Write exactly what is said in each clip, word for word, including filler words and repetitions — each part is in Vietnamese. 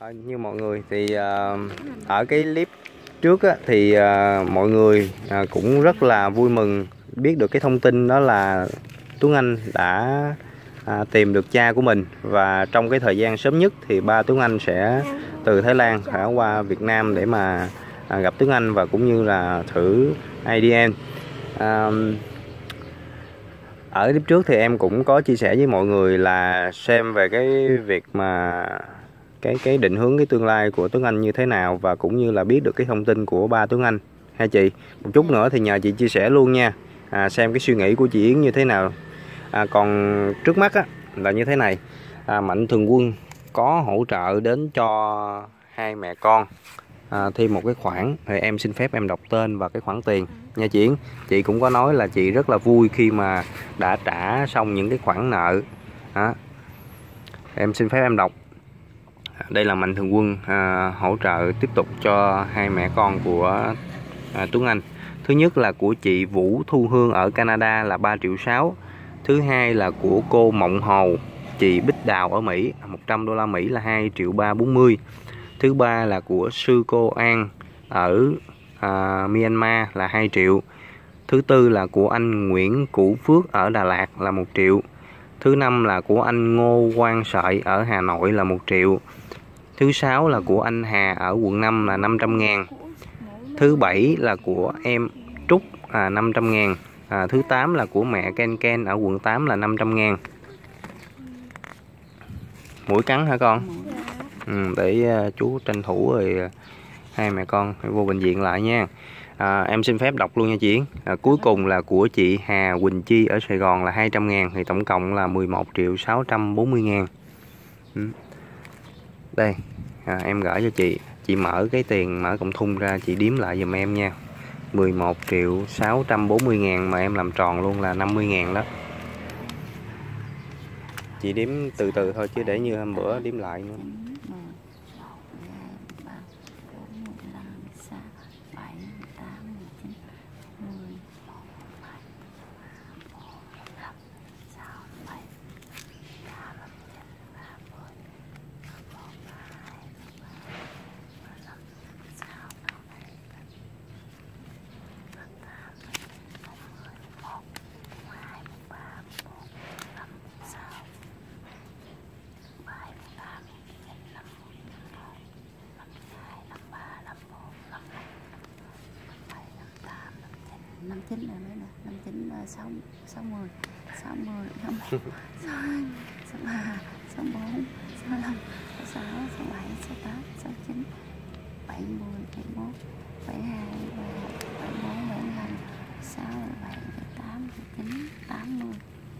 À, như mọi người thì uh, ở cái clip trước á, thì uh, mọi người uh, cũng rất là vui mừng biết được cái thông tin đó là Tuấn Anh đã uh, tìm được cha của mình, và trong cái thời gian sớm nhất thì ba Tuấn Anh sẽ từ Thái Lan đã qua Việt Nam để mà uh, gặp Tuấn Anh và cũng như là thử a đê en. Uh, ở clip trước thì em cũng có chia sẻ với mọi người là xem về cái việc mà cái cái định hướng cái tương lai của Tuấn Anh như thế nào, và cũng như là biết được cái thông tin của ba Tuấn Anh ha chị. Một chút nữa thì nhờ chị chia sẻ luôn nha, à, xem cái suy nghĩ của chị Yến như thế nào. À, còn trước mắt á, là như thế này, à, Mạnh Thường Quân có hỗ trợ đến cho hai mẹ con à, thêm một cái khoản, thì em xin phép em đọc tên và cái khoản tiền nha chị Yến. Chị cũng có nói là chị rất là vui khi mà đã trả xong những cái khoản nợ à, em xin phép em đọc. Đây là Mạnh Thường Quân à, hỗ trợ tiếp tục cho hai mẹ con của à, Tuấn Anh. Thứ nhất là của chị Vũ Thu Hương ở Canada là ba triệu sáu. Thứ hai là của cô Mộng Hồ, chị Bích Đào ở Mỹ, một trăm đô la Mỹ là hai triệu ba bốn mươi. Thứ ba là của sư cô An ở à, Myanmar là hai triệu. Thứ tư là của anh Nguyễn Củ Phước ở Đà Lạt là một triệu. Thứ năm là của anh Ngô Quang Sợi ở Hà Nội là một triệu. Thứ sáu là của anh Hà ở quận năm là năm trăm ngàn. Thứ bảy là của em Trúc à, năm trăm ngàn. À, thứ tám là của mẹ Ken Ken ở quận tám là năm trăm ngàn. Mũi cắn hả con? Ừ, để uh, chú tranh thủ rồi uh, hai mẹ con vô bệnh viện lại nha. À, em xin phép đọc luôn nha chị Yến. À, cuối cùng là của chị Hà Quỳnh Chi ở Sài Gòn là hai trăm ngàn, thì tổng cộng là mười một triệu sáu trăm bốn mươi ngàn. Ừ. Đây, à, em gửi cho chị. Chị mở cái tiền, mở cộng thung ra, chị đếm lại giùm em nha. Mười một triệu sáu trăm bốn mươi ngàn mà em làm tròn luôn là năm mươi ngàn đó. Chị đếm từ từ thôi chứ để như hôm bữa đếm lại nữa. năm chín là nữa nè, năm chín là sáu sáu mươi, sáu mươi, sáu một, sáu ba, sáu bốn, sáu năm, sáu sáu, sáu bảy, sáu tám, sáu chín, bảy mươi, bảy mốt, bảy hai, bảy bốn, bảy năm, sáu, bảy, bảy tám, bảy chín, tám mươi.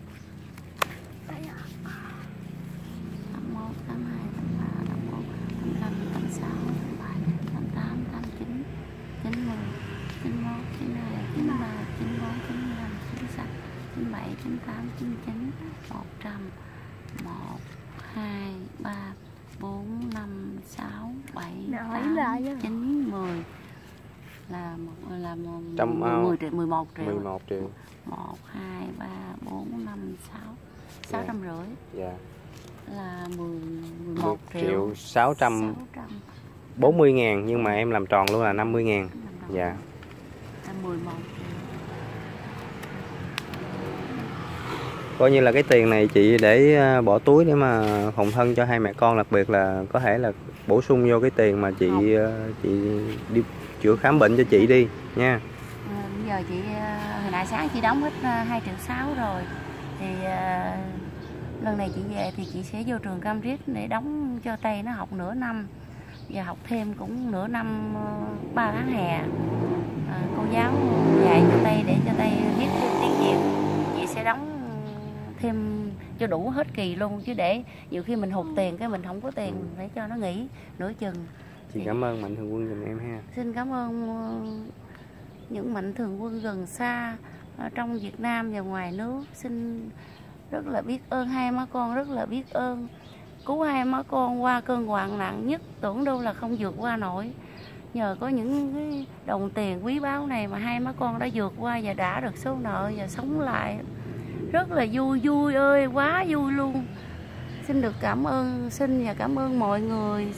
tám mốt, tám hai, tám ba, tám bốn, tám năm, tám sáu, tám bảy, tám tám, tám chín, chín mươi, chín mốt, chín hai, chín ba, chín bốn, chín năm, chín sáu, chín bảy, chín tám, chín chín, một trăm, một, hai, ba, bốn, năm, sáu, bảy, tám, chín, mười là một là một mười triệu, mười một triệu. mười một triệu. một, hai, ba, bốn, năm, sáu, sáu trăm rưỡi. Dạ. Là mười một triệu sáu trăm bốn mươi ngàn, nhưng mà em làm tròn luôn là năm mươi ngàn. Dạ. Là mười một. Coi như là cái tiền này chị để bỏ túi để mà phòng thân cho hai mẹ con, đặc biệt là có thể là bổ sung vô cái tiền mà chị chị đi chữa khám bệnh cho chị đi nha. À, bây giờ chị hồi nãy sáng chị đóng hết hai triệu sáu rồi, thì uh, lần này chị về thì chị sẽ vô trường Cam Ranh để đóng cho Tây nó học nửa năm, và học thêm cũng nửa năm ba tháng hè. À, cô giáo dạy cho Tây để cho Tây biết thêm tiếng Việt, chị sẽ đóng thêm cho đủ hết kỳ luôn, chứ để nhiều khi mình hụt tiền cái mình không có tiền để cho nó nghỉ nửa chừng. Chị cảm ơn Mạnh Thường Quân giùm em ha. Xin cảm ơn những Mạnh Thường Quân gần xa trong Việt Nam và ngoài nước. Xin rất là biết ơn hai má con, rất là biết ơn, cứu hai má con qua cơn hoạn nạn nhất tưởng đâu là không vượt qua nổi. Nhờ có những cái đồng tiền quý báu này mà hai má con đã vượt qua và đã được số nợ và sống lại. Rất là vui, vui ơi, quá vui luôn. Xin được cảm ơn, xin và cảm ơn mọi người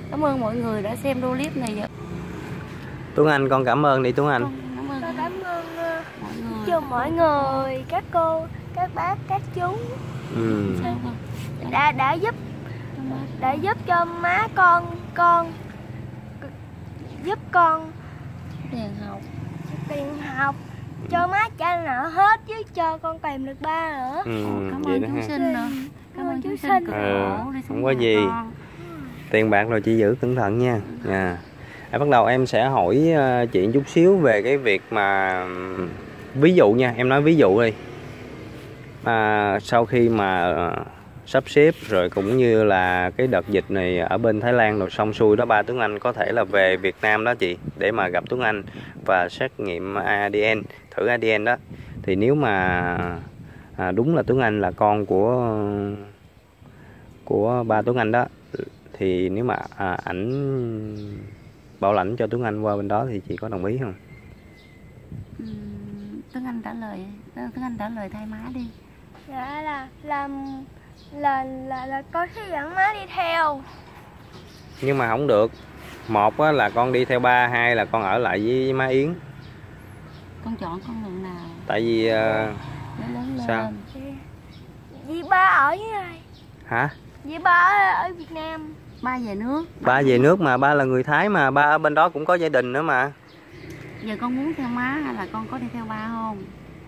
Cảm ơn mọi người đã xem video clip này. Tuấn Anh con cảm ơn đi Tuấn Anh. Cảm ơn, Con cảm ơn uh, mọi người. cho mọi người, các cô, các bác, các chú Ừ. đã đã giúp đã giúp cho má con con giúp con Tiền học, tiền học, cho má trả nợ hết chứ cho con tìm được ba nữa. Ừ, cảm vậy ơn đó chú ha. Sinh nữa. Cảm ơn chú Sinh cực Ừ, khổ đi không xuống có nhà gì. con. Tiền bạc rồi chị giữ cẩn thận nha. À. À, bắt đầu em sẽ hỏi uh, chị chút xíu về cái việc mà um, ví dụ nha, em nói ví dụ đi. À, sau khi mà uh, sắp xếp rồi cũng như là cái đợt dịch này ở bên Thái Lan rồi xong xuôi đó, ba Tuấn Anh có thể là về Việt Nam đó chị, để mà gặp Tuấn Anh và xét nghiệm a đê en, thử a đê en đó. Thì nếu mà à, đúng là Tuấn Anh là con của của ba Tuấn Anh đó, thì nếu mà à, ảnh bảo lãnh cho Tuấn Anh qua bên đó thì chị có đồng ý không? Ừ, Tuấn Anh trả lời, Tuấn Anh trả lời thay má đi. Dạ là làm là là là con sẽ dẫn má đi theo. Nhưng mà không được. Một á, là con đi theo ba, hai là con ở lại với má Yến. Con chọn con đường nào? Tại vì uh, Để lớn lên. sao? Vì ba ở với ai? Hả? Vì ba ở, ở Việt Nam. Ba về nước. Ba về nước mà, ba là người Thái mà, ba ở bên đó cũng có gia đình nữa mà. Giờ con muốn theo má hay là con có đi theo ba không?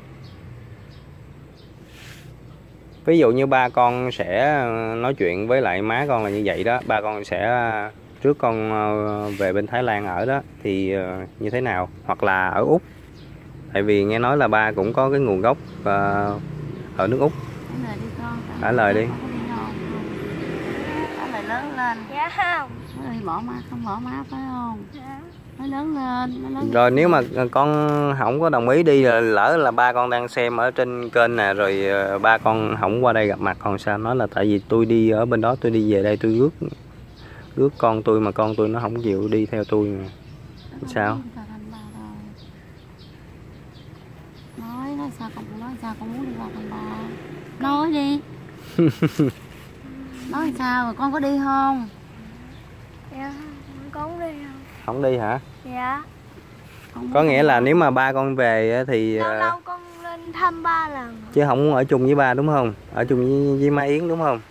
Ví dụ như ba con sẽ nói chuyện với lại má con là như vậy đó, ba con sẽ trước con về bên Thái Lan ở đó thì như thế nào, hoặc là ở Úc, tại vì nghe nói là ba cũng có cái nguồn gốc ở nước Úc. Trả lời đi con. Trả lời đi. Trả lời lớn lên. Dạ không. Nói đi bỏ má, không bỏ má phải không? Dạ. Nói lớn lên. Nói lớn Rồi lên. nếu mà con không có đồng ý đi, là lỡ là ba con đang xem ở trên kênh nè, rồi ba con không qua đây gặp mặt còn sao? Nói là tại vì tôi đi ở bên đó, tôi đi về đây tôi rước rước con tôi mà con tôi nó không chịu đi theo tôi mà. Sao? Nói, nói sao con nói sao con muốn đi qua thăm ba? Nói đi. Nói sao rồi con có đi không? Dạ con không đi không? Không đi hả? Dạ. Con Có nghĩa là nếu mà ba con về thì Lâu lâu con lên thăm ba lần. chứ không muốn ở chung với ba đúng không? Ở chung với, với má Yến đúng không?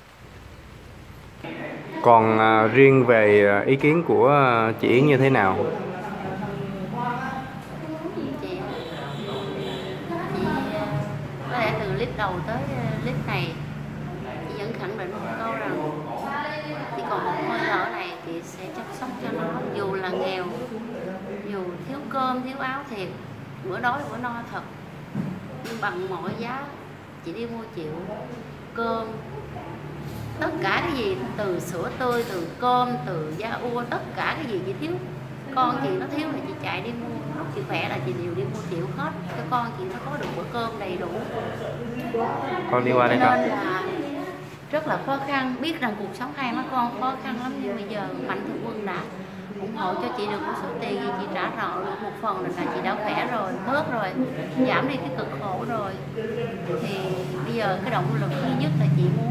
Còn à, riêng về ý kiến của chị Yến như thế nào? Chị, chị có lẽ từ clip đầu tới clip này chị vẫn khẳng định một câu rằng chỉ còn một hơi thở này chị sẽ chăm sóc cho nó, dù là nghèo, dù thiếu cơm thiếu áo thiệt, bữa đói bữa no thật, nhưng bằng mọi giá chị đi mua chịu cơm, tất cả cái gì, từ sữa tươi, từ cơm, từ da ua, tất cả cái gì chị thiếu, con chị nó thiếu là chị chạy đi mua, lúc chị khỏe là chị đều đi mua chịu hết cho con chị nó có được bữa cơm đầy đủ. Con đi qua đây Cho con. nên là rất là khó khăn, biết rằng cuộc sống hai má con khó khăn lắm, nhưng bây giờ Mạnh Thường Quân đã ủng hộ cho chị được một số tiền gì chị trả nợ được một phần, là chị đã khỏe rồi, bớt rồi, giảm đi cái cực khổ rồi, thì bây giờ cái động lực duy nhất là chị muốn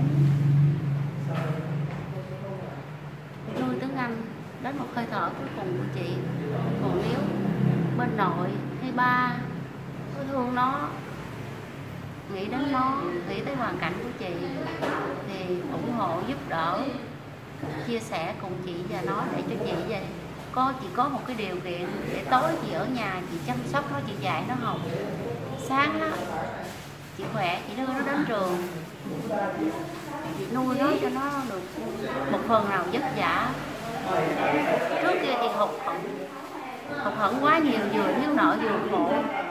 nuôi Tuấn Anh đến một hơi thở cuối cùng của chị. Còn nếu bên nội hay ba có thương nó, nghĩ đến nó, nghĩ tới hoàn cảnh của chị thì ủng hộ, giúp đỡ, chia sẻ cùng chị và nó, để cho chị vậy có chị có một cái điều kiện để tối chị ở nhà chị chăm sóc nó, chị dạy nó học, sáng á chị khỏe chị đưa nó đến trường, chị nuôi nó cho nó được một phần nào vất vả. Trước kia chị học hận học hận quá nhiều, vừa thiếu nợ vừa khổ,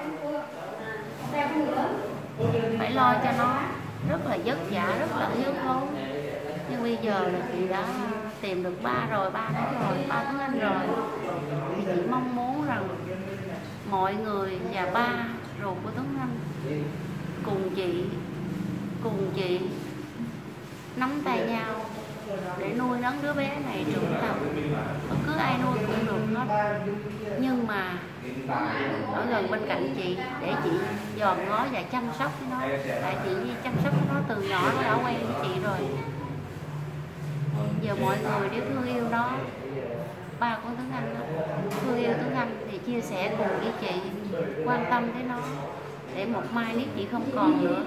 phải lo cho nó rất là vất vả, rất là thiếu thốn. Nhưng bây giờ là chị đã tìm được ba rồi, ba đó rồi, ba Tuấn Anh rồi, thì chị mong muốn rằng mọi người và ba ruột của Tuấn Anh cùng chị cùng chị nắm tay nhau để nuôi nấng đứa bé này trưởng thành. Bất cứ ai nuôi cũng được hết, nhưng mà ở gần bên cạnh chị để chị dòm ngó và chăm sóc với nó, tại chị chăm sóc với nó từ nhỏ, nó đã quen với chị rồi. Giờ mọi người nếu thương yêu nó ba của Tuấn Anh đó, thương yêu Tuấn Anh thì chia sẻ cùng với chị, quan tâm tới nó để một mai nếu chị không còn nữa,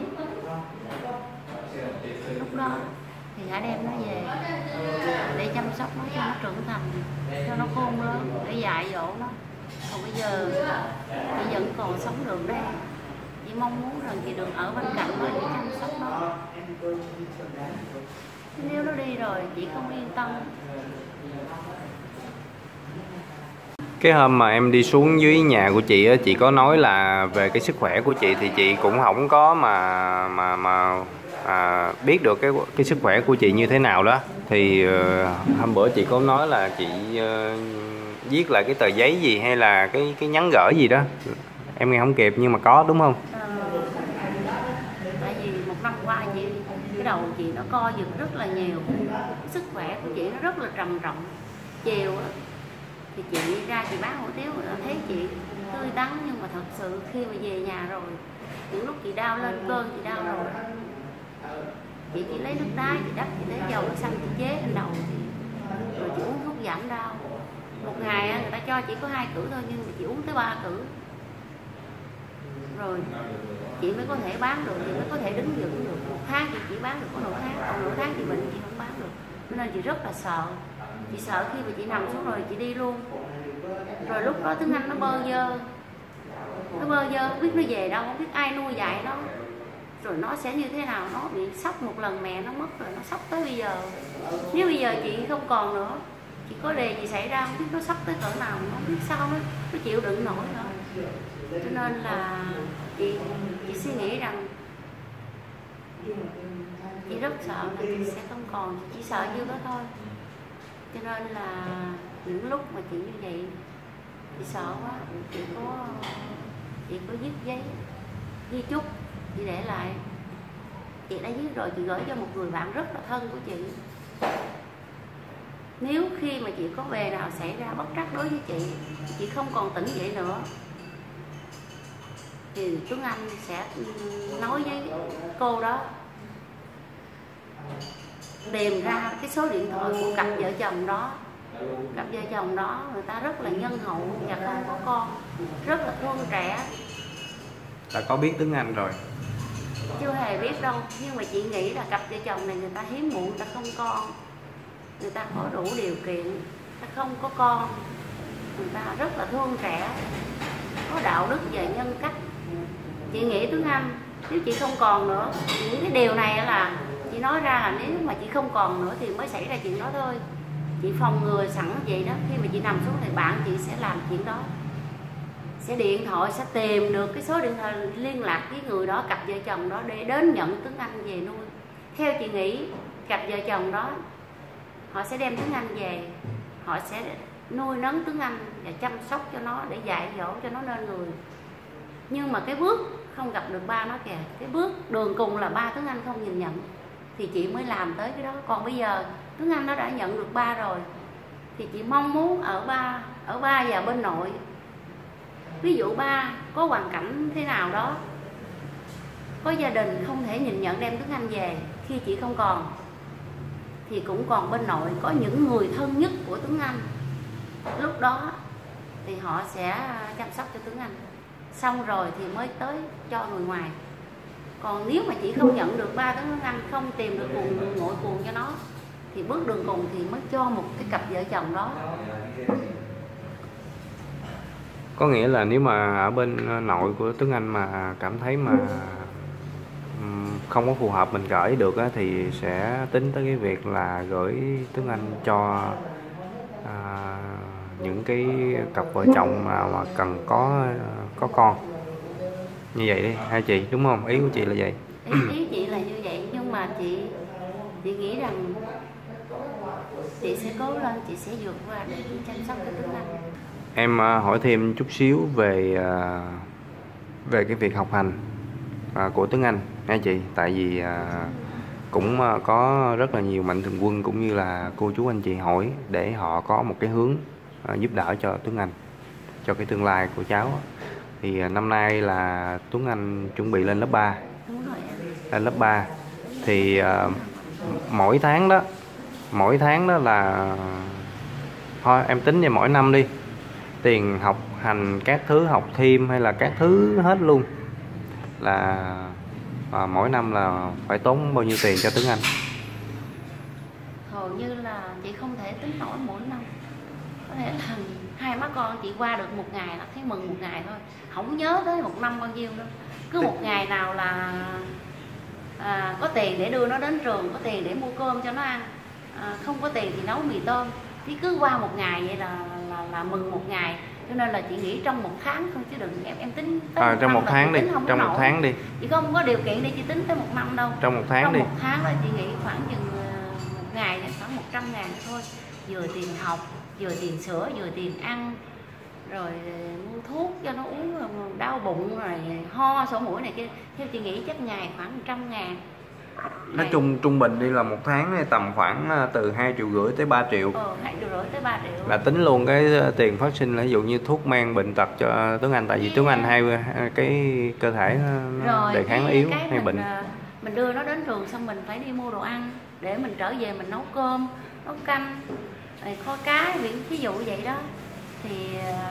lúc đó thì hãy đem nó về để chăm sóc nó cho nó trưởng thành, cho nó khôn lớn, để dạy dỗ nó. Còn bây giờ chị vẫn còn sống được đây, chị mong muốn rằng chị được ở bên cạnh nó để chăm sóc nó. Nếu nó đi rồi chị không yên tâm. Cái hôm mà em đi xuống dưới nhà của chị á, chị có nói là về cái sức khỏe của chị thì chị cũng không có mà mà mà à, biết được cái cái sức khỏe của chị như thế nào đó. Thì uh, hôm bữa chị có nói là chị uh, viết lại cái tờ giấy gì hay là cái cái nhắn gửi gì đó, em nghe không kịp nhưng mà có đúng không? À, tại vì một năm qua chị cái đầu chị nó co giật rất là nhiều, sức khỏe của chị nó rất là trầm trọng. Chiều á thì chị ra chị bán hủ tiếu, thấy chị tươi tắn, nhưng mà thật sự khi mà về nhà rồi, những lúc chị đau lên cơn, chị đau rồi, chị chỉ lấy nước đá, chị đắp, chị lấy dầu xăng, chị chế lên đầu chị, rồi chị uống thuốc giảm đau. Một ngày người ta cho chị có hai cữ thôi, nhưng mà chị uống tới ba cữ, rồi chị mới có thể bán được, chị mới có thể đứng vững được. Một tháng chị chỉ bán được có nửa tháng, còn nửa tháng chị bệnh chị không bán được, nên chị rất là sợ. Chị sợ khi mà chị nằm xuống rồi chị đi luôn. Rồi lúc đó Tuấn Anh nó bơ vơ, nó bơ vơ, không biết nó về đâu, không biết ai nuôi dạy nó, rồi nó sẽ như thế nào. Nó bị sốc một lần mẹ nó mất rồi, nó sốc tới bây giờ. Nếu bây giờ chị không còn nữa, chị có đề gì xảy ra không biết nó sốc tới cỡ nào, nó không biết sao nó, nó chịu đựng nổi nữa. Cho nên là chị, chị suy nghĩ rằng chị rất sợ là chị sẽ không còn, chị chỉ sợ như đó thôi. Cho nên là những lúc mà chị như vậy, chị sợ quá, chị có chị có viết giấy di chúc, chị để lại. Chị đã viết rồi, chị gửi cho một người bạn rất là thân của chị. Nếu khi mà chị có về nào xảy ra bất trắc đối với chị, chị không còn tỉnh dậy nữa, thì Tuấn Anh sẽ nói với cô đó tìm ra cái số điện thoại của cặp vợ chồng đó. Cặp vợ chồng đó người ta rất là nhân hậu và không có con, rất là thương trẻ. Đã có biết Tuấn Anh rồi? Chưa hề biết đâu, nhưng mà chị nghĩ là cặp vợ chồng này người ta hiếm muộn, người ta không con, người ta có đủ điều kiện, người ta không có con, người ta rất là thương trẻ, có đạo đức và nhân cách. Chị nghĩ Tuấn Anh nếu chị không còn nữa, những cái điều này là chị nói ra là nếu mà chị không còn nữa thì mới xảy ra chuyện đó thôi. Chị phòng ngừa sẵn vậy đó, khi mà chị nằm xuống thì bạn chị sẽ làm chuyện đó, sẽ điện thoại, sẽ tìm được cái số điện thoại liên lạc với người đó, cặp vợ chồng đó, để đến nhận Tuấn Anh về nuôi. Theo chị nghĩ cặp vợ chồng đó họ sẽ đem Tuấn Anh về, họ sẽ nuôi nấng Tuấn Anh và chăm sóc cho nó, để dạy dỗ cho nó nên người. Nhưng mà cái bước không gặp được ba nó kìa, cái bước đường cùng là ba Tuấn Anh không nhìn nhận, thì chị mới làm tới cái đó. Còn bây giờ Tuấn Anh nó đã nhận được ba rồi, thì chị mong muốn ở ba, ở ba và bên nội. Ví dụ ba có hoàn cảnh thế nào đó, có gia đình không thể nhìn nhận đem Tuấn Anh về khi chị không còn, thì cũng còn bên nội có những người thân nhất của Tuấn Anh. Lúc đó thì họ sẽ chăm sóc cho Tuấn Anh, xong rồi thì mới tới cho người ngoài. Còn nếu mà chị không nhận được ba Tuấn Anh, không tìm được cuồng nội cuồng cho nó, thì bước đường cùng thì mới cho một cái cặp vợ chồng đó. Có nghĩa là nếu mà ở bên nội của Tuấn Anh mà cảm thấy mà không có phù hợp mình gửi được á, thì sẽ tính tới cái việc là gửi Tuấn Anh cho à, những cái cặp vợ chồng mà, mà cần có có con như vậy đi hai chị, đúng không? Ý của chị là vậy. Ý, ý chị là như vậy, nhưng mà chị chị nghĩ rằng chị sẽ cố lên, chị sẽ vượt qua để chăm sóc cho Tuấn Anh. Em hỏi thêm chút xíu về về cái việc học hành của Tuấn Anh nha chị, tại vì cũng có rất là nhiều mạnh thường quân cũng như là cô chú anh chị hỏi để họ có một cái hướng giúp đỡ cho Tuấn Anh, cho cái tương lai của cháu. Thì năm nay là Tuấn Anh chuẩn bị lên lớp ba. Đúng rồi. Lên lớp ba thì mỗi tháng đó mỗi tháng đó là thôi em tính về mỗi năm đi, tiền học hành các thứ, học thêm hay là các thứ hết luôn là à, mỗi năm là phải tốn bao nhiêu tiền cho Tuấn Anh? Hầu như là chị không thể tính nổi mỗi năm, có thể là hai má con chị qua được một ngày là thấy mừng một ngày thôi, không nhớ tới một năm bao nhiêu đâu. Cứ một ngày nào là à, có tiền để đưa nó đến trường, có tiền để mua cơm cho nó ăn, à, không có tiền thì nấu mì tôm, thì cứ qua một ngày vậy là là, là mừng một ngày. Cho nên là chị nghĩ trong một tháng thôi, chứ đừng em em tính tới à, một trong năm một tháng đi, trong một tháng đi, chị không có điều kiện để chị tính tới một năm đâu. Trong một tháng trong đi, một tháng là chị nghĩ khoảng chừng một ngày thì khoảng một trăm ngàn thôi, vừa tiền học, vừa tiền sữa, vừa tiền ăn, rồi mua thuốc cho nó uống, rồi đau bụng, rồi ho sổ mũi này kia. Theo chị nghĩ chắc ngày khoảng một trăm ngàn. Nói chung trung bình đi là một tháng tầm khoảng từ hai triệu rưỡi tới ba triệu. Ờ, hai triệu rưỡi tới ba triệu. Là tính luôn cái tiền phát sinh là ví dụ như thuốc men bệnh tật cho Tuấn Anh, tại vì Tuấn Anh hay cái cơ thể nó đề kháng nó yếu hay mình, bệnh. Mình đưa nó đến trường xong mình phải đi mua đồ ăn để mình trở về mình nấu cơm, nấu canh, rồi kho cá, ví dụ vậy đó. Thì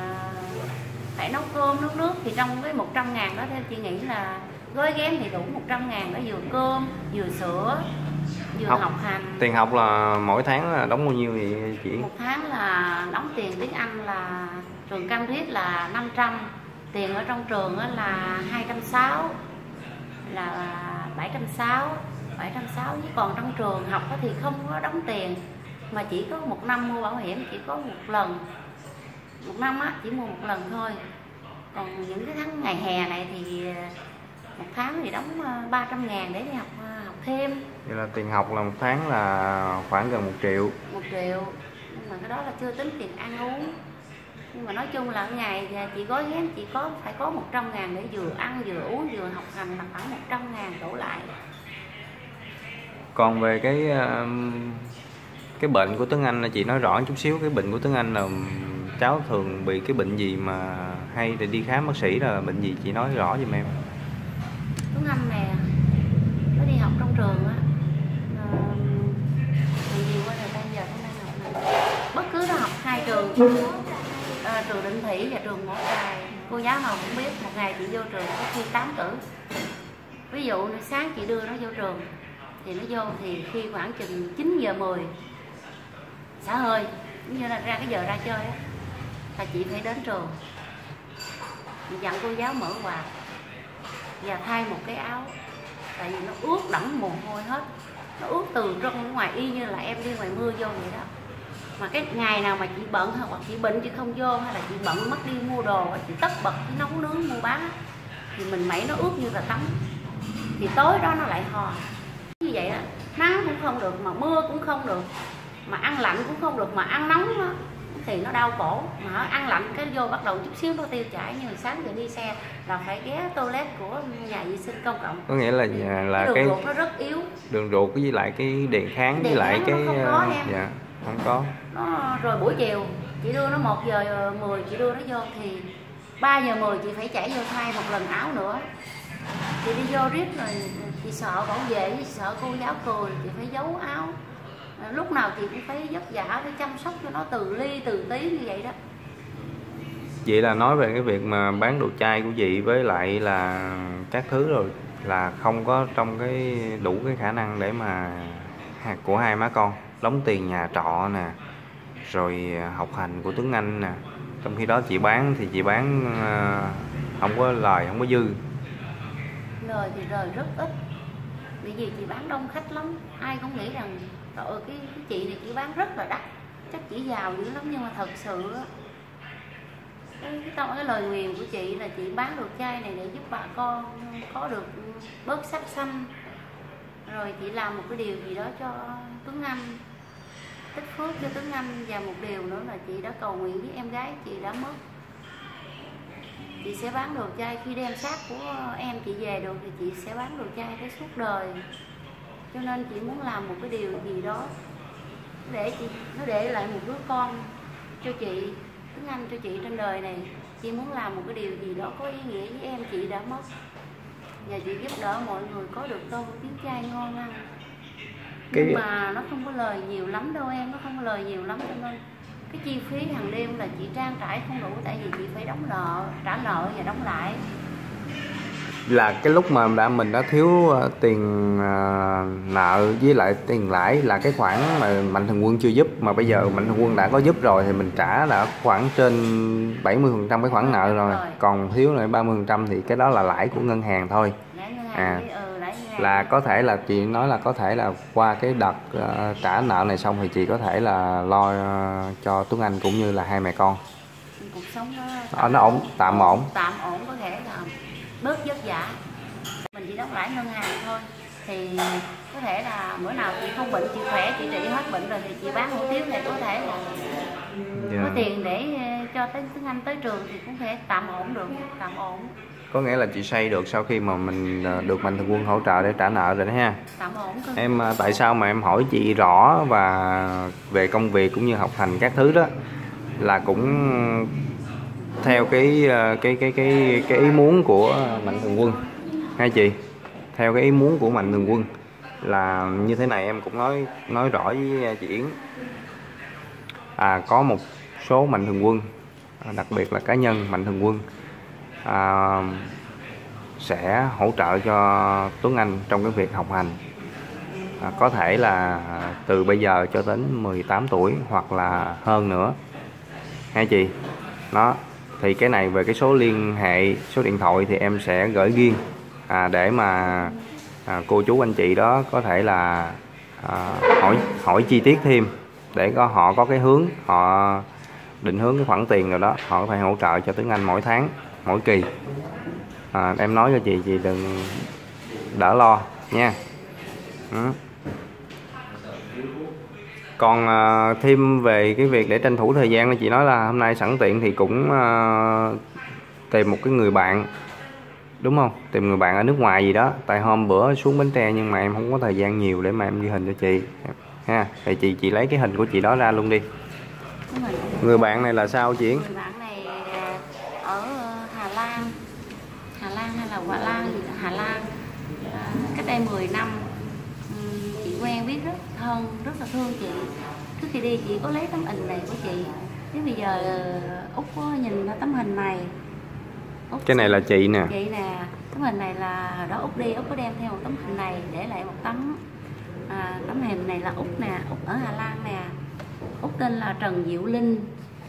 phải nấu cơm, nấu nước, thì trong cái một trăm ngàn đó theo chị nghĩ là gói ghém thì đủ một trăm ngàn đó, vừa cơm, vừa sữa, vừa học, học hành. Tiền học là mỗi tháng là đóng bao nhiêu vậy chị? Một tháng là đóng tiền tiếng Anh là trường Cam Rít là năm trăm, tiền ở trong trường là hai trăm sáu mươi, là bảy trăm sáu mươi, bảy trăm sáu mươi. Chứ còn trong trường học thì không có đóng tiền, mà chỉ có một năm mua bảo hiểm chỉ có một lần, một năm á chỉ mua một lần thôi. Còn những cái tháng ngày hè này thì một tháng thì đóng ba trăm ngàn để đi học học thêm. Vậy là tiền học là một tháng là khoảng gần một triệu. Một triệu, nhưng mà cái đó là chưa tính tiền ăn uống. Nhưng mà nói chung là ngày chị gói ghém chỉ có phải có một trăm ngàn để vừa ăn, vừa uống, vừa học hành, là khoảng một trăm ngàn đổ lại. Còn về cái cái bệnh của Tuấn Anh, chị nói rõ chút xíu, cái bệnh của Tuấn Anh là cháu thường bị cái bệnh gì mà hay để đi khám bác sĩ, là bệnh gì chị nói rõ giùm em. Tuấn Anh nè, nó đi học trong trường á, bệnh gì qua rồi bây giờ nó đang học này. Bất cứ nó học hai trường, à, trường Định Thủy và trường Mỏ Cày, cô giáo nào cũng biết một ngày chị vô trường có khi tám cử. Ví dụ sáng chị đưa nó vô trường thì nó vô thì khi khoảng chừng chín giờ mười xả hơi, cũng như là ra cái giờ ra chơi á, là chị phải đến trường, chị dặn cô giáo mở quạt và thay một cái áo, tại vì nó ướt đẫm mồ hôi hết, nó ướt từ trong ngoài y như là em đi ngoài mưa vô vậy đó. Mà cái ngày nào mà chị bận hoặc chị bệnh chị không vô, hay là chị bận mất đi mua đồ, chị tất bật chị nấu nướng mua bán, thì mình mẩy nó ướt như là tắm, thì tối đó nó lại ho như vậy đó. Nắng cũng không được, mà mưa cũng không được, mà ăn lạnh cũng không được, mà ăn nóng đó, thì nó đau cổ. Mà ăn lạnh cái vô bắt đầu chút xíu nó tiêu chảy, như sáng giờ đi xe là phải ghé toilet của nhà vệ sinh công cộng. Có nghĩa là nhà là cái đường cái ruột nó rất yếu, đường ruột với lại cái đề kháng, đề với lại kháng cái nó không có em. Dạ không có nó. Rồi buổi chiều chị đưa nó một giờ mười chị đưa nó vô, thì ba giờ mười chị phải chảy vô thay một lần áo nữa. Chị đi vô riết rồi chị sợ bảo vệ, chị sợ cô giáo cười, chị phải giấu áo. Lúc nào chị cũng phải vất vả, phải chăm sóc cho nó từ ly từ tí như vậy đó. Vậy là nói về cái việc mà bán đồ chay của chị với lại là các thứ rồi là không có trong cái đủ cái khả năng để mà của hai má con đóng tiền nhà trọ nè, rồi học hành của Tuấn Anh nè. Trong khi đó chị bán thì chị bán không có lời, không có dư. Lời thì lời rất ít, bởi vì chị bán đông khách lắm. Ai cũng nghĩ rằng trời ơi, cái, cái chị này chị bán rất là đắt, chắc chị giàu dữ lắm. Nhưng mà thật sự cái, cái, cái lời nguyền của chị là chị bán đồ chay này để giúp bà con có được bớt sắc xanh, rồi chị làm một cái điều gì đó cho Tuấn Anh, tích phước cho Tuấn Anh. Và một điều nữa là chị đã cầu nguyện với em gái chị đã mất, chị sẽ bán đồ chay. Khi đem xác của em chị về được thì chị sẽ bán đồ chay tới suốt đời. Cho nên chị muốn làm một cái điều gì đó để chị nó để lại một đứa con cho chị, Tuấn Anh, cho chị trên đời này. Chị muốn làm một cái điều gì đó có ý nghĩa với em chị đã mất, và chị giúp đỡ mọi người có được tô tiếng chay ngon ăn. Nhưng cái... mà nó không có lời nhiều lắm đâu em, nó không có lời nhiều lắm, cho nên cái chi phí hàng đêm là chị trang trải không đủ, tại vì chị phải đóng nợ, trả nợ và đóng lại. Là cái lúc mà đã mình đã thiếu uh, tiền uh, nợ với lại tiền lãi, là cái khoản mà Mạnh Thường Quân chưa giúp, mà bây giờ Mạnh Thường Quân đã có giúp rồi thì mình trả đã khoảng trên bảy mươi phần trăm cái khoản nợ rồi, rồi. Còn thiếu lại ba mươi phần trăm thì cái đó là lãi của ngân hàng thôi. Lãi ngân hàng à đi, ừ, lãi ngân hàng. Là có thể là chị nói là có thể là qua cái đợt uh, trả nợ này xong thì chị có thể là lo uh, cho Tuấn Anh cũng như là hai mẹ con cuộc sống nó tạm, nó ổn, tạm ổn tạm ổn có thể là bớt vất vả, mình chỉ đóng lãi ngân hàng thôi, thì có thể là bữa nào chị không bệnh, chị khỏe, chị trị hết bệnh rồi thì chị bán hủ tiếu này có thể là yeah. có tiền để cho tới Tuấn Anh tới trường thì cũng thể tạm ổn được, tạm ổn. Có nghĩa là chị xây được sau khi mà mình được Mạnh Thường Quân hỗ trợ để trả nợ rồi đó ha. Tạm ổn cơ. Em tại sao mà em hỏi chị rõ và về công việc cũng như học hành các thứ đó là cũng theo cái cái cái cái cái ý muốn của Mạnh Thường Quân hai chị. Theo cái ý muốn của Mạnh Thường Quân là như thế này, em cũng nói nói rõ với chị Yến. À, có một số Mạnh Thường Quân, đặc biệt là cá nhân Mạnh Thường Quân à, sẽ hỗ trợ cho Tuấn Anh trong cái việc học hành. À, có thể là từ bây giờ cho đến mười tám tuổi hoặc là hơn nữa hai chị. Đó, thì cái này về cái số liên hệ, số điện thoại thì em sẽ gửi riêng à, để mà à, cô chú anh chị đó có thể là à, hỏi hỏi chi tiết thêm để có họ có cái hướng, họ định hướng cái khoản tiền rồi đó, họ có thể hỗ trợ cho Tuấn Anh mỗi tháng, mỗi kỳ. À, em nói cho chị, chị đừng đỡ lo nha. Ừ. Còn à, thêm về cái việc để tranh thủ thời gian, chị nói là hôm nay sẵn tiện thì cũng à, tìm một cái người bạn, đúng không? Tìm người bạn ở nước ngoài gì đó. Tại hôm bữa xuống Bến Tre nhưng mà em không có thời gian nhiều để mà em ghi hình cho chị ha. Thì chị chị lấy cái hình của chị đó ra luôn đi. Người bạn này là sao chị? Người bạn này ở Hà Lan, Hà Lan hay là Hòa Lan gì đó, Hà Lan. À, cách đây mười năm chị quen biết rất thân, rất là thương chị. Trước khi đi chị có lấy tấm hình này của chị. Thế bây giờ Út có nhìn tấm hình này. Út cái này là chị nè. Chị nè, tấm hình này là hồi đó Út đi, Út có đem theo một tấm hình này để lại một tấm. À, tấm hình này là Út nè, Út ở Hà Lan nè. Út tên là Trần Diệu Linh.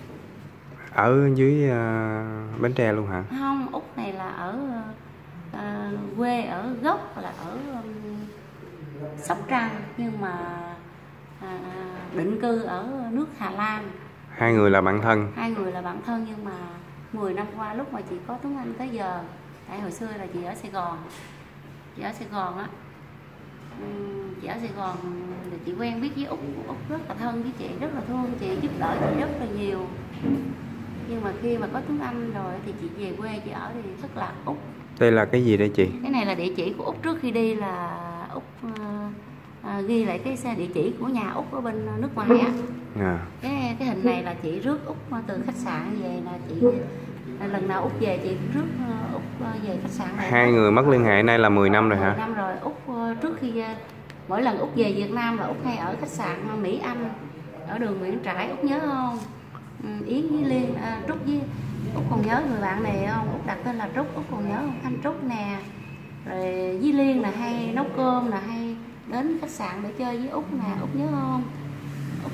Ở dưới uh, Bến Tre luôn hả? Không, Út này là ở uh, quê ở gốc là ở um, Sóc Trăng nhưng mà uh, định cư ở nước Hà Lan. Hai người là bạn thân. Hai người là bạn thân nhưng mà mười năm qua lúc mà chị có Tuấn Anh tới giờ, tại hồi xưa là chị ở Sài Gòn, chị ở Sài Gòn á, uhm, chị ở Sài Gòn thì chị quen biết với Út, Út rất là thân với chị, rất là thương chị, giúp đỡ chị rất là nhiều. Nhưng mà khi mà có Tuấn Anh rồi thì chị về quê chị ở thì thất lạc Út. Đây là cái gì đây chị? Cái này là địa chỉ của Út trước khi đi, là Út uh, uh, ghi lại cái xe địa chỉ của nhà Út ở bên nước ngoài á. À. Cái cái hình này là chị rước Út từ khách sạn về, là chị lần nào Út về chị rước Út về khách sạn này. Hai người mất liên hệ nay là mười năm rồi hả? mười năm rồi. Út trước khi mỗi lần Út về Việt Nam là Út hay ở khách sạn Mỹ Anh ở đường Nguyễn Trãi, Út nhớ không? Yến với Liên, à, Trúc với Út còn nhớ người bạn này không? Út đặt tên là Trúc, Út còn nhớ không? Thanh Trúc nè, rồi với Liên là hay nấu cơm, là hay đến khách sạn để chơi với Út nè, Út nhớ không? Út,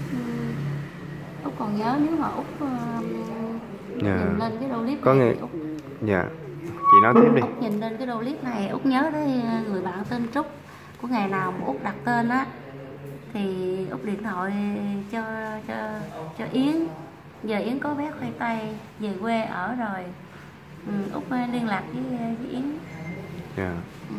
Út còn nhớ nếu mà Út uh, yeah. nhìn lên cái đô clip có này nghe... Út... dạ chị nói tiếp đi. Út nhìn lên cái đô clip này Út nhớ tới người bạn tên Trúc. Của ngày nào mà Út đặt tên á thì Út điện thoại cho cho cho Yến. Giờ Yến có bé khoai tây về quê ở rồi, ừ, Út liên lạc với, với Yến. Yeah. Ừ.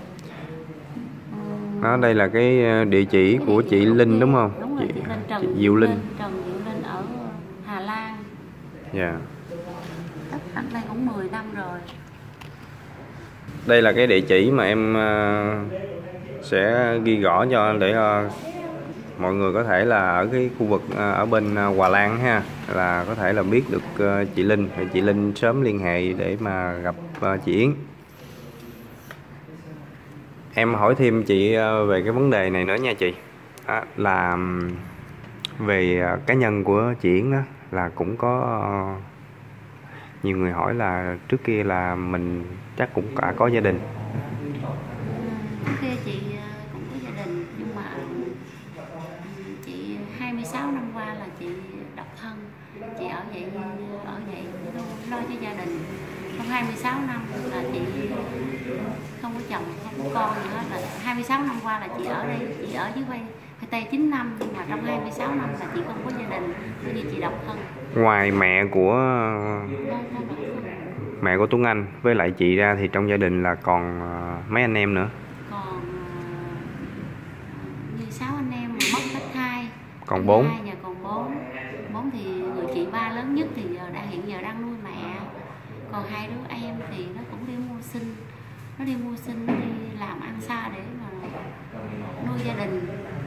Đó, đây là cái địa chỉ cái của địa chị Linh đúng không? Đúng rồi, chị, chị Linh, Trần chị Diệu Linh. Linh. Trần Diệu Linh ở Hà Lan. Dạ. Yeah. Tất cách đây cũng mười năm rồi. Đây là cái địa chỉ mà em uh, sẽ ghi rõ cho để uh, mọi người có thể là ở cái khu vực uh, ở bên uh, Hòa Lan ha, là có thể là biết được uh, chị Linh, thì chị Linh sớm liên hệ để mà gặp uh, chị Yến. Em hỏi thêm chị uh, về cái vấn đề này nữa nha chị. À, là Về uh, cá nhân của chị Yến đó là cũng có uh, nhiều người hỏi là trước kia là mình chắc cũng đã có gia đình. Trước kia chị cũng có gia đình, nhưng mà chị hai mươi sáu năm qua là chị độc thân. Chị ở vậy ở vậy lo cho gia đình. Trong hai mươi sáu năm là chị không có chồng, không có con gì hết. Là hai mươi sáu năm qua là chị ở đây, chị ở dưới quê Tây chín năm, nhưng mà trong hai mươi sáu năm là chị không có gia đình, bởi vì chị độc thân. Ngoài mẹ của mẹ của Tuấn Anh với lại chị ra thì trong gia đình là còn mấy anh em nữa? Còn như sáu anh em mà mất hết hai. Còn bốn. Nhà còn bốn. Bốn thì người chị ba lớn nhất thì giờ đang hiện giờ đang nuôi mẹ. Còn hai đứa em thì nó cũng đi mua sinh, nó đi mua sinh, nó đi làm ăn xa để mà nuôi gia đình.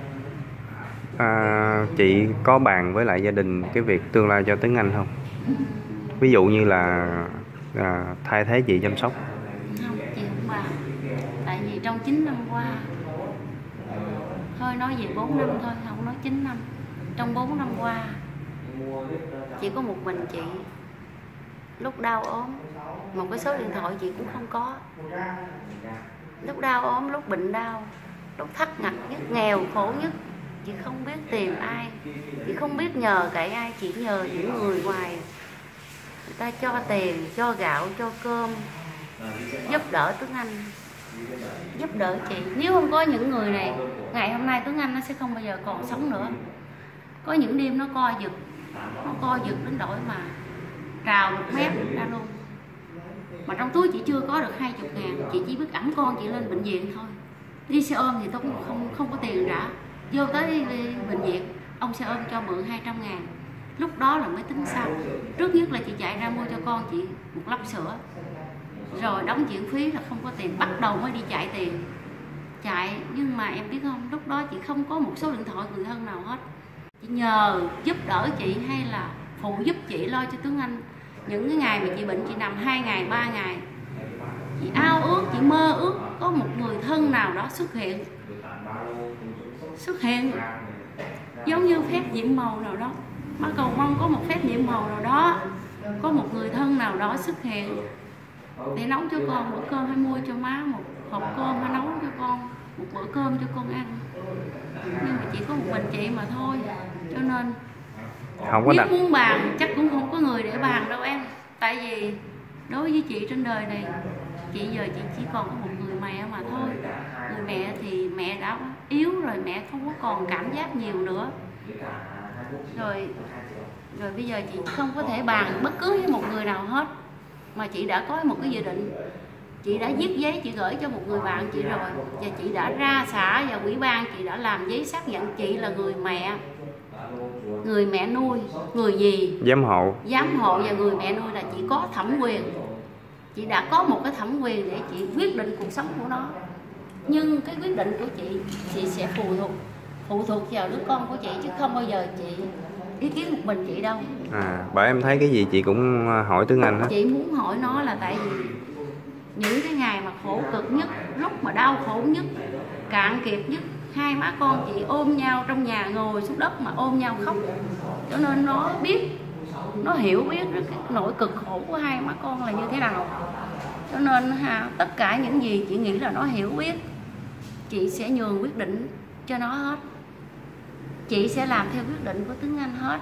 À, chị có bàn với lại gia đình cái việc tương lai cho Tuấn Anh không? Ví dụ như là à, thay thế chị chăm sóc? Không, chị không bàn. Tại vì trong chín năm qua, thôi nói về bốn năm thôi, không nói chín năm. Trong bốn năm qua, chỉ có một mình chị. Lúc đau ốm, một cái số điện thoại chị cũng không có. Lúc đau ốm, lúc bệnh đau, lúc thắt ngặt nhất, nghèo khổ nhất, chị không biết tìm ai, chị không biết nhờ cậy ai, chị nhờ những người ngoài. Người ta cho tiền, cho gạo, cho cơm, giúp đỡ Tuấn Anh, giúp đỡ chị. Nếu không có những người này, ngày hôm nay Tuấn Anh nó sẽ không bao giờ còn sống nữa. Có những đêm nó co giật, nó co giật đến đổi mà trào một mét ra luôn. Mà trong túi chị chưa có được hai mươi ngàn, chị chỉ biết ẵm con chị lên bệnh viện thôi. Đi xe ôm thì tôi cũng không, không có tiền trả. Vô tới đi, đi bệnh viện, ông xe ôm cho mượn hai trăm ngàn. Lúc đó là mới tính sau. Trước nhất là chị chạy ra mua cho con chị một lốc sữa, rồi đóng chuyện phí là không có tiền, bắt đầu mới đi chạy tiền. Chạy, nhưng mà em biết không, lúc đó chị không có một số điện thoại người thân nào hết. Chị nhờ giúp đỡ chị hay là phụ giúp chị lo cho Tuấn Anh. Những cái ngày mà chị bệnh, chị nằm hai ngày, ba ngày, chị ao ước, chị mơ ước có một người thân nào đó xuất hiện. Xuất hiện giống như phép nhiệm màu nào đó. Má cầu mong có một phép nhiệm màu nào đó, có một người thân nào đó xuất hiện để nấu cho con bữa cơm, hay mua cho má một hộp cơm, hay nấu cho con một bữa cơm cho con ăn. Nhưng mà chỉ có một mình chị mà thôi, cho nên không có nếu đặt. muốn bàn chắc cũng không có người để bàn đâu em. Tại vì đối với chị trên đời này, chị giờ chị chỉ còn có một người mẹ mà thôi. Người mẹ thì mẹ đã yếu rồi, mẹ không có còn cảm giác nhiều nữa. Rồi rồi bây giờ chị không có thể bàn bất cứ với một người nào hết. Mà chị đã có một cái dự định, chị đã viết giấy chị gửi cho một người bạn chị rồi, và chị đã ra xã và ủy ban, chị đã làm giấy xác nhận chị là người mẹ, người mẹ nuôi, người gì Giám hộ. Giám hộ và người mẹ nuôi là chị có thẩm quyền. Chị đã có một cái thẩm quyền để chị quyết định cuộc sống của nó. Nhưng cái quyết định của chị, chị sẽ phụ thuộc phụ thuộc vào đứa con của chị, chứ không bao giờ chị ý kiến một mình chị đâu. À, bởi em thấy cái gì chị cũng hỏi Tuấn Anh hết. Chị muốn hỏi nó là tại vì những cái ngày mà khổ cực nhất, lúc mà đau khổ nhất, cạn kiệt nhất, hai má con chị ôm nhau trong nhà, ngồi xuống đất mà ôm nhau khóc. Cho nên nó biết, nó hiểu biết được cái nỗi cực khổ của hai má con là như thế nào. Cho nên ha, tất cả những gì chị nghĩ là nó hiểu biết, chị sẽ nhường quyết định cho nó hết. Chị sẽ làm theo quyết định của Tuấn Anh hết.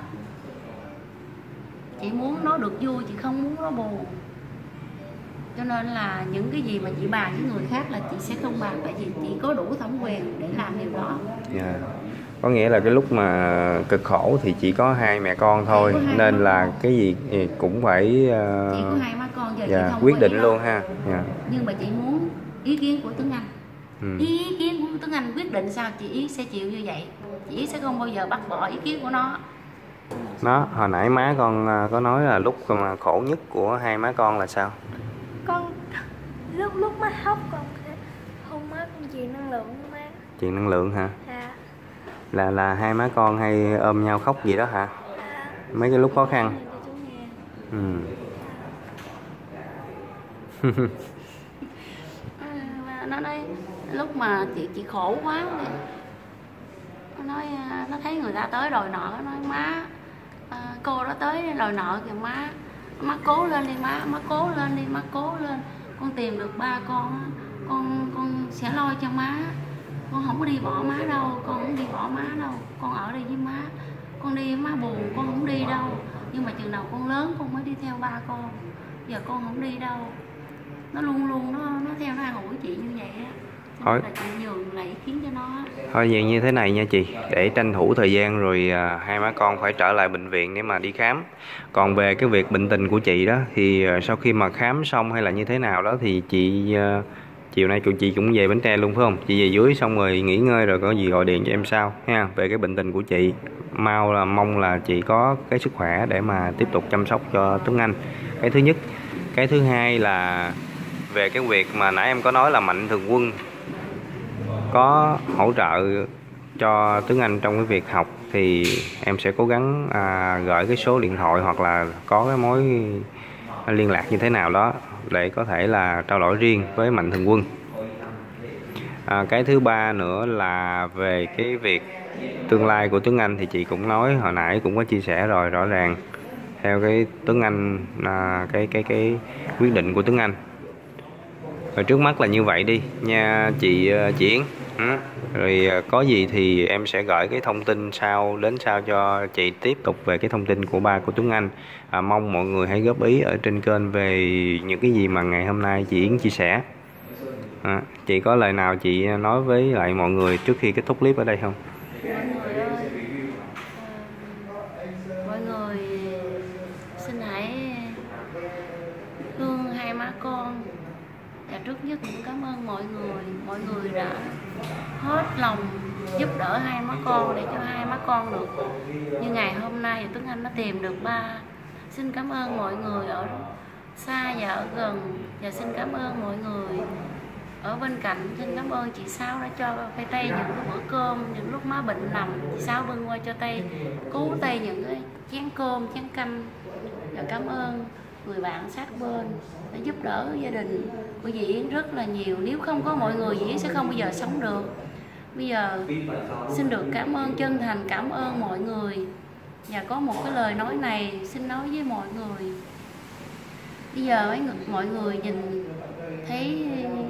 Chị muốn nó được vui, chị không muốn nó buồn. Cho nên là những cái gì mà chị bàn với người khác là chị sẽ không bàn, tại vì chị có đủ thẩm quyền để làm điều đó. Yeah. Có nghĩa là cái lúc mà cực khổ thì chỉ có hai mẹ con thôi, nên là cái gì cũng phải uh, chỉ có hai má con giờ yeah, chị không quyết định luôn ha. Yeah. Nhưng mà chị muốn ý kiến của Tuấn Anh. Ừ. Ý kiến của Tuấn Anh quyết định sao chị Ý sẽ chịu như vậy. Chị Ý sẽ không bao giờ bắt bỏ ý kiến của nó. Nó hồi nãy má con có nói là lúc mà khổ nhất của hai má con là sao? Con lúc lúc má khóc con hôn má con truyền năng lượng của má. Truyền năng lượng hả? Dạ. Là là hai má con hay ôm nhau khóc gì đó hả? Dạ. Mấy cái lúc khó khăn. Ừ. Nó nói lúc mà chị chị khổ quá, nó nói nó thấy người ta tới đòi nợ, nó nói má à, cô đó tới đòi nợ kìa má, má cố lên đi má, má cố lên đi, má cố lên, con tìm được ba con, con con sẽ lo cho má, con không có đi bỏ má đâu, con không đi bỏ má đâu, con ở đây với má, con đi má buồn, con không đi đâu, nhưng mà chừng nào con lớn con mới đi theo ba con, giờ con không đi đâu. Nó luôn luôn nó nó theo nó an ủi chị như vậy á. Thôi là chị nhường lại ý kiến cho nó. Thôi vậy như thế này nha chị, để tranh thủ thời gian rồi à, hai má con phải trở lại bệnh viện để mà đi khám. Còn về cái việc bệnh tình của chị đó thì à, sau khi mà khám xong hay là như thế nào đó thì chị à, chiều nay chị cũng về Bến Tre luôn phải không? Chị về dưới xong rồi nghỉ ngơi rồi có gì gọi điện cho em sau ha. Về cái bệnh tình của chị, mau là mong là chị có cái sức khỏe để mà tiếp tục chăm sóc cho Tuấn Anh. Cái thứ nhất, cái thứ hai là về cái việc mà nãy em có nói là Mạnh Thường Quân có hỗ trợ cho Tuấn Anh trong cái việc học thì em sẽ cố gắng à, gửi cái số điện thoại hoặc là có cái mối liên lạc như thế nào đó để có thể là trao đổi riêng với Mạnh Thường Quân. À, cái thứ ba nữa là về cái việc tương lai của Tuấn Anh thì chị cũng nói hồi nãy cũng có chia sẻ rồi, rõ ràng theo cái Tuấn Anh à, cái cái cái quyết định của Tuấn Anh. Rồi trước mắt là như vậy đi nha chị chị Yến. Ừ. Rồi có gì thì em sẽ gửi cái thông tin sau đến sau cho chị tiếp tục về cái thông tin của ba của Tuấn Anh. À, mong mọi người hãy góp ý ở trên kênh về những cái gì mà ngày hôm nay chị Yến chia sẻ. À, chị có lời nào chị nói với lại mọi người trước khi kết thúc clip ở đây không? Mọi người ơi, uh, mọi người xin hãy thương hai má con. Và trước nhất cũng cảm ơn mọi người, mọi người đã hết lòng giúp đỡ hai má con để cho hai má con được như ngày hôm nay Tuấn Anh nó tìm được ba. Xin cảm ơn mọi người ở xa và ở gần, và xin cảm ơn mọi người ở bên cạnh. Xin cảm ơn chị Sáu đã cho Tây Tây những cái bữa cơm, những lúc má bệnh nằm chị Sáu bưng qua cho Tây, cứu Tây những cái chén cơm, chén canh. Và cảm ơn người bạn sát bên đã giúp đỡ gia đình của dì Yến rất là nhiều. Nếu không có mọi người, dì Yến sẽ không bao giờ sống được. Bây giờ xin được cảm ơn, chân thành cảm ơn mọi người. Và có một cái lời nói này xin nói với mọi người. Bây giờ ấy, mọi người nhìn thấy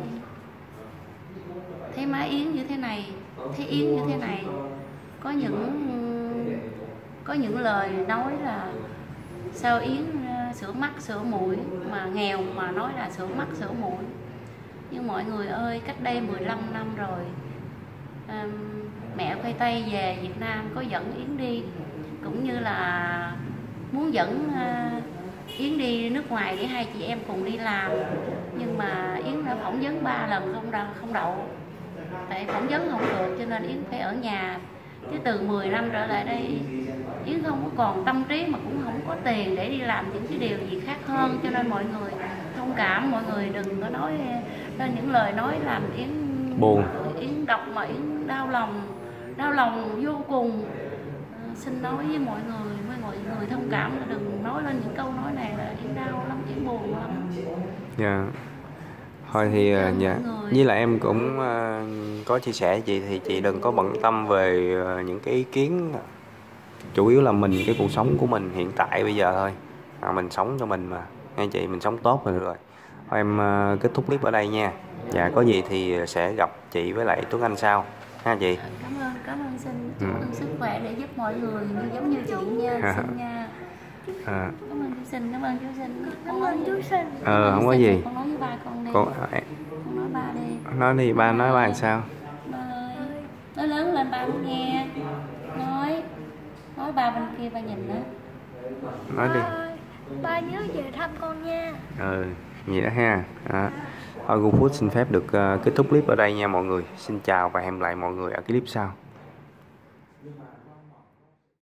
thấy má Yến như thế này, thấy Yến như thế này, có những có những lời nói là sao Yến sửa mắt sửa mũi, mà nghèo mà nói là sửa mắt sửa mũi. Nhưng mọi người ơi, cách đây mười lăm năm rồi, um, mẹ Khoai Tây về Việt Nam có dẫn Yến đi, cũng như là muốn dẫn uh, Yến đi nước ngoài để hai chị em cùng đi làm. Nhưng mà Yến đã phỏng vấn ba lần không đậu, không đậu. Tại phỏng vấn không được cho nên Yến phải ở nhà. Chứ từ mười năm trở lại đây Yến không có còn tâm trí mà cũng không có tiền để đi làm những cái điều gì khác hơn. Cho nên mọi người thông cảm, mọi người đừng có nói nên những lời nói làm Yến buồn, Yến đọc mà Yến đau lòng, đau lòng vô cùng. À, xin nói với mọi người, với mọi người thông cảm là đừng nói lên những câu nói này, là Yến đau lắm, Yến buồn lắm. Dạ. Yeah. Thôi thì uh, dạ. Với lại em cũng uh, có chia sẻ với chị thì chị đừng có bận tâm về uh, những cái ý kiến. Chủ yếu là mình, cái cuộc sống của mình hiện tại bây giờ thôi. À, mình sống cho mình mà, nghe chị, mình sống tốt rồi rồi. Thôi em uh, kết thúc clip ở đây nha. Dạ, có gì thì sẽ gặp chị với lại Tuấn Anh sau ha chị. Cảm ơn, cảm ơn xin chúc ừ. sức khỏe để giúp mọi người như giống như chị nha, xin nha. À. Cảm ơn chú Sinh, cảm ơn chú Sinh. Cảm ơn chú Sinh. Ờ, không có gì. Con nói với ba con đi. Con, con nói ba đi. Nói đi, ba nói ba làm sao? Ba ơi, nói lớn lên ba muốn nghe. Nói, nói ba bên kia ba nhìn đó. Nói đi. Ba, ba nhớ về thăm con nha. Ừ, vậy đó ha. À. Thôi GoFood xin phép được uh, kết thúc clip ở đây nha mọi người. Xin chào và hẹn lại mọi người ở clip sau.